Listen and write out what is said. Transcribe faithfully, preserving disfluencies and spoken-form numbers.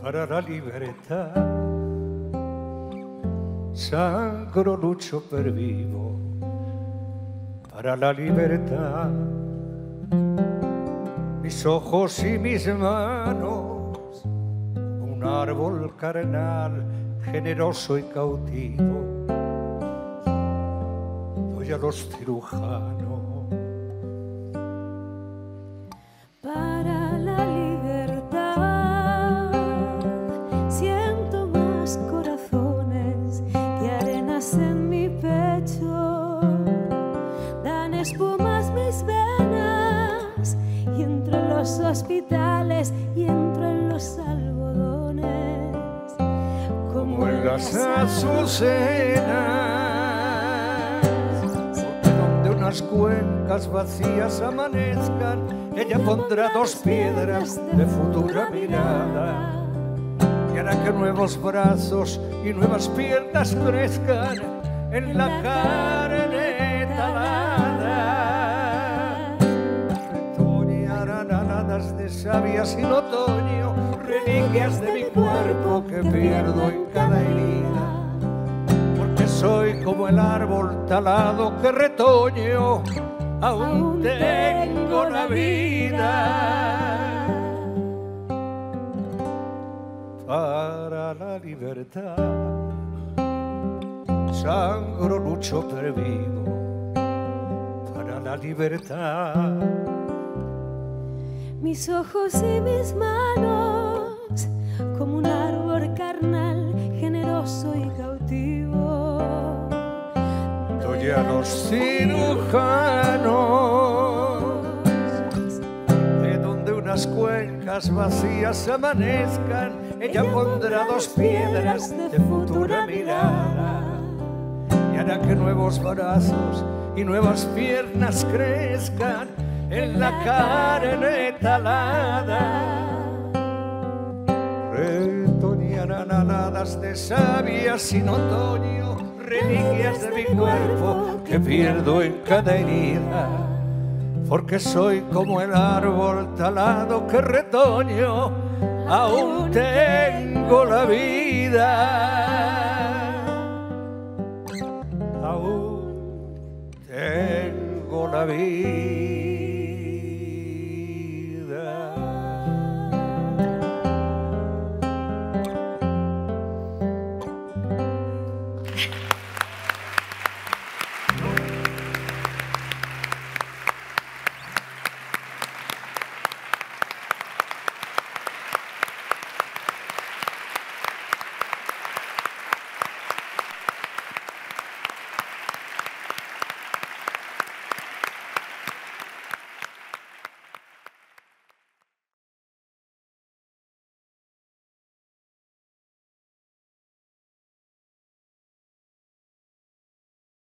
para la libertà. Sangro, lucho per vivo para la libertad. Mis ojos y mis manos, un árbol carnal, generoso y cautivo, doy a los cirujanos. Para la libertad siento más corazones que arenas en mi pecho, dan espumas mis venas y entro en los hospitales y entro en los algodones Como en las azucenas, porque donde unas cuencas vacías amanezcan, ella pondrá dos piedras de futura mirada y hará que nuevos brazos y nuevas piernas crezcan en la carne talada. Retoñarán aladas de savia sin otoño, reliquias de mi cuerpo que pierdo en cada herida, porque soy como el árbol talado que retoño, aún tengo la vida. Para la libertad sangro, lucho per vivo para la libertad. Mis ojos y mis manos como un árbol carnal, generoso y cautivo, Doy a los cirujanos de donde unas cuencas vacías amanezcan, ella pondrá dos piedras de futura mirada y hará que nuevos brazos y nuevas piernas crezcan en la carne talada. Retoñarán aladas de savia sin otoño, reliquias de mi cuerpo que pierdo en cada herida, porque soy como el árbol talado que retoño, aún tengo la vida, aún tengo la vida.